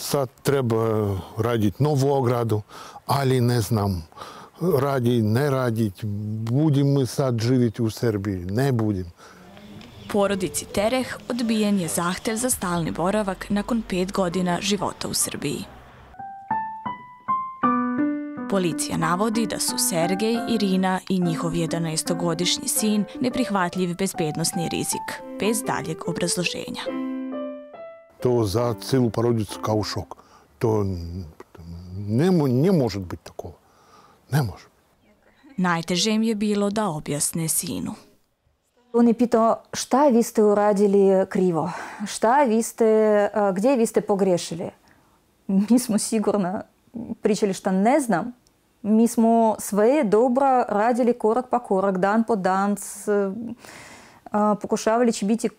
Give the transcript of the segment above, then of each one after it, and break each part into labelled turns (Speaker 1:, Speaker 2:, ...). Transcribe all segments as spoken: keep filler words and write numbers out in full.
Speaker 1: sad treba raditi novu ogradu, ali ne znam, radi, ne raditi, budem sad živjeti u Srbiji, ne budem.
Speaker 2: Porodici Tereh odbijen je zahtev za stalni boravak nakon pet godina života u Srbiji. Policija navodi da su Sergej, Irina i njihov jedanaestogodišnji sin neprihvatljiv bezbednosni rizik, bez daljeg obrazloženja.
Speaker 1: To za celu porodicu kao šok. To ne, ne može biti tako. Ne može.
Speaker 2: Najteže im je bilo da objasne sinu.
Speaker 3: On je pitao šta vi ste uradili krivo, šta vi ste, gdje vi ste pogrešili. Mi smo sigurno pričali šta ne znam. Mi smo sve dobro radili korak po korak, dan po dan, pokušavali će biti,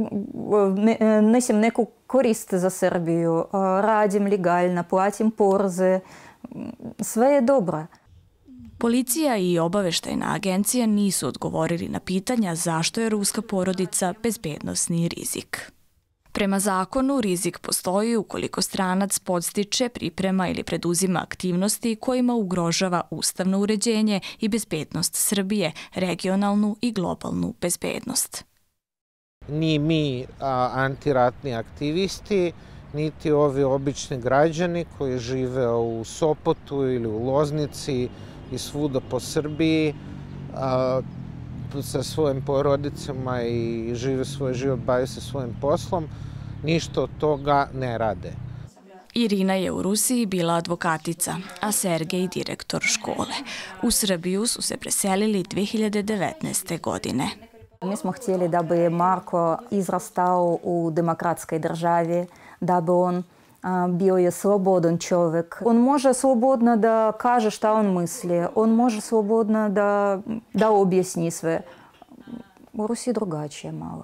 Speaker 3: nesim neku korist za Srbiju, radim legalno, platim poreze, sve je dobro.
Speaker 2: Policija i obaveštajna agencija nisu odgovorili na pitanja zašto je ruska porodica bezbednosni rizik. Prema zakonu, rizik postoji ukoliko stranac podstiče, priprema ili preduzima aktivnosti kojima ugrožava ustavno uređenje i bezbednost Srbije, regionalnu i globalnu bezbednost.
Speaker 4: Ni mi a, antiratni aktivisti, niti ovi obični građani koji žive u Sopotu ili u Loznici i svuda po Srbiji a, sa svojim porodicama i žive svoj život, bave se svojim poslom, ništa od toga ne rade.
Speaker 2: Irina je u Rusiji bila advokatica, a Sergej direktor škole. U Srbiju su se preselili dve hiljade devetnaeste. godine.
Speaker 3: Mi smo htjeli da bi Marko izrastao u demokratskoj državi, da bi on bio je slobodan čovjek. On može slobodno da kaže šta on misli, on može slobodno da, da objasni sve. U Rusiji drugačije malo.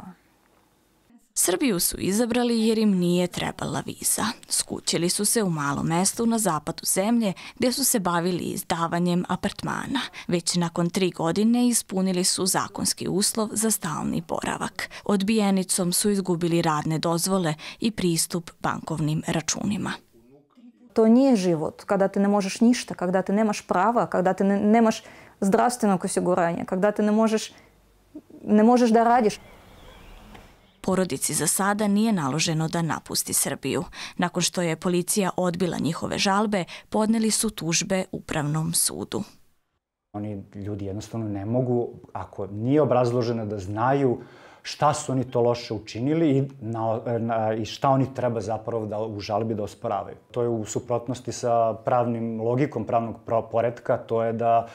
Speaker 2: Srbiju su izabrali jer im nije trebala viza. Skućili su se u malom mestu na zapadu zemlje gdje su se bavili izdavanjem apartmana. Već nakon tri godine ispunili su zakonski uslov za stalni boravak. Odbijenicom su izgubili radne dozvole i pristup bankovnim računima.
Speaker 3: To nije život kada ti ne možeš ništa, kada ti nemaš prava, kada ti ne, nemaš zdravstvenog osiguranja, kada ti ne možeš, ne možeš da radiš.
Speaker 2: Porodici za sada nije naloženo da napusti Srbiju. Nakon što je policija odbila njihove žalbe, podneli su tužbe Upravnom sudu.
Speaker 5: Oni ljudi jednostavno ne mogu, ako nije obrazloženo, da znaju šta su oni to loše učinili i, na, na, i šta oni treba zapravo da u žalbi da osporavaju. To je u suprotnosti sa pravnim logikom pravnog poretka, to je da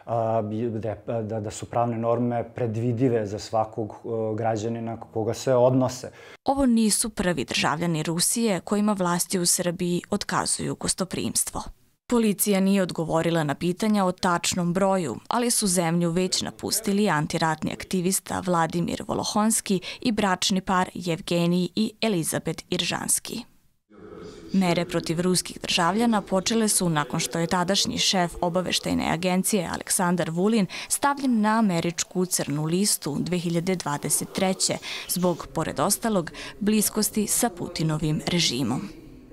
Speaker 5: Da, da su pravne norme predvidive za svakog građanina koga se odnose.
Speaker 2: Ovo nisu prvi državljani Rusije kojima vlasti u Srbiji otkazuju gostoprimstvo. Policija nije odgovorila na pitanja o tačnom broju, ali su zemlju već napustili antiratni aktivista Vladimir Volohonski i bračni par Jevgenij i Elizabet Iržanski. Mere protiv ruskih državljana počele su nakon što je tadašnji šef obaveštajne agencije Aleksandar Vulin stavljen na američku crnu listu dve hiljade dvadeset treće zbog, pored ostalog, bliskosti sa Putinovim režimom.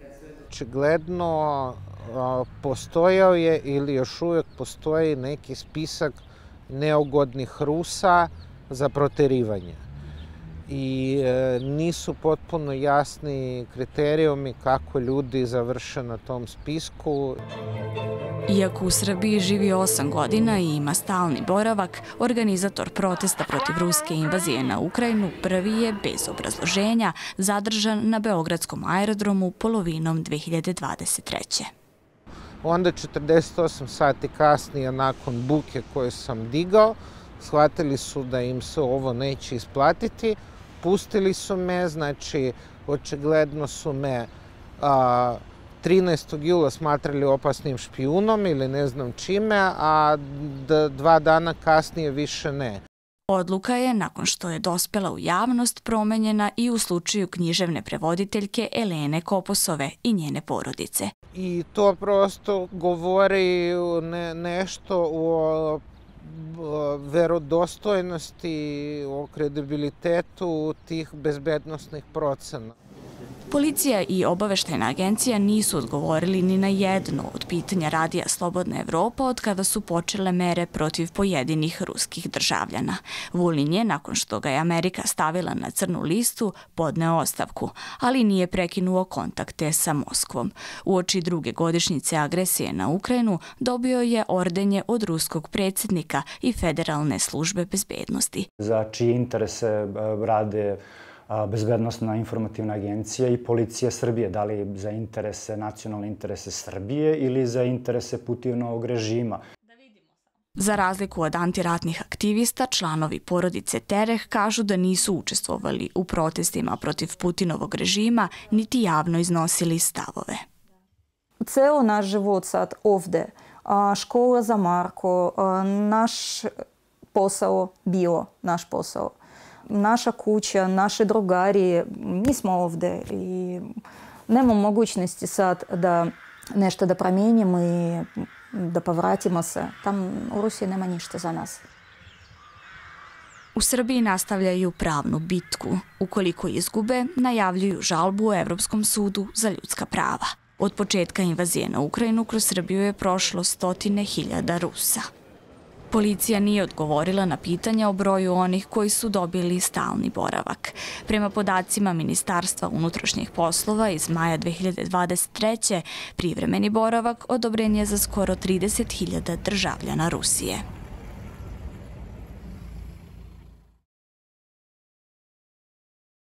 Speaker 4: Očigledno postojao je ili još uvijek postoji neki spisak neugodnih Rusa za proterivanje. I e, nisu potpuno jasni kriterijumi kako ljudi završe na tom spisku.
Speaker 2: Iako u Srbiji živi osam godina i ima stalni boravak, organizator protesta protiv ruske invazije na Ukrajinu prvi je, bez obrazloženja, zadržan na beogradskom aerodromu polovinom dve hiljade dvadeset treće.
Speaker 4: Onda četrdeset osam sati kasnije, nakon buke koju sam digao, shvatili su da im se ovo neće isplatiti. Pustili su me, znači očigledno su me a, trinaestog jula smatrali opasnim špijunom ili ne znam čime, a d dva dana kasnije više ne.
Speaker 2: Odluka je, nakon što je dospela u javnost, promenjena i u slučaju književne prevoditeljke Elene Koposove i njene porodice.
Speaker 4: I to prosto govori ne, nešto o verodostojnosti, o kredibilitetu tih bezbednosnih procena.
Speaker 2: Policija i obaveštajna agencija nisu odgovorili ni na jedno od pitanja Radija Slobodna Evropa od kada su počele mere protiv pojedinih ruskih državljana. Vulin je, nakon što ga je Amerika stavila na crnu listu, podneo ostavku, ali nije prekinuo kontakte sa Moskvom. Uoči druge godišnjice agresije na Ukrajinu dobio je ordenje od ruskog predsjednika i Federalne službe bezbednosti.
Speaker 5: Za čije interese rade Bezbednosna informativna agencija i policija Srbije, da li za interese, nacionalne interese Srbije ili za interese Putinovog režima.
Speaker 2: Za razliku od antiratnih aktivista, članovi porodice Tereh kažu da nisu učestvovali u protestima protiv Putinovog režima, niti javno iznosili stavove.
Speaker 3: Ceo naš život sad ovde, škola za Marko, naš posao bio naš posao. Naša kuća, naše drugari, mi smo ovde i nema mogućnosti sad da nešto da promijenimo i da povratimo se. Tam u Rusiji nema ništa za nas.
Speaker 2: U Srbiji nastavljaju pravnu bitku. Ukoliko izgube, najavljuju žalbu u Evropskom sudu za ljudska prava. Od početka invazije na Ukrajinu kroz Srbiju je prošlo stotine hiljada Rusa. Policija nije odgovorila na pitanja o broju onih koji su dobili stalni boravak. Prema podacima Ministarstva unutrašnjih poslova iz maja dve hiljade dvadeset treće. privremeni boravak odobren je za skoro trideset hiljada državljana Rusije.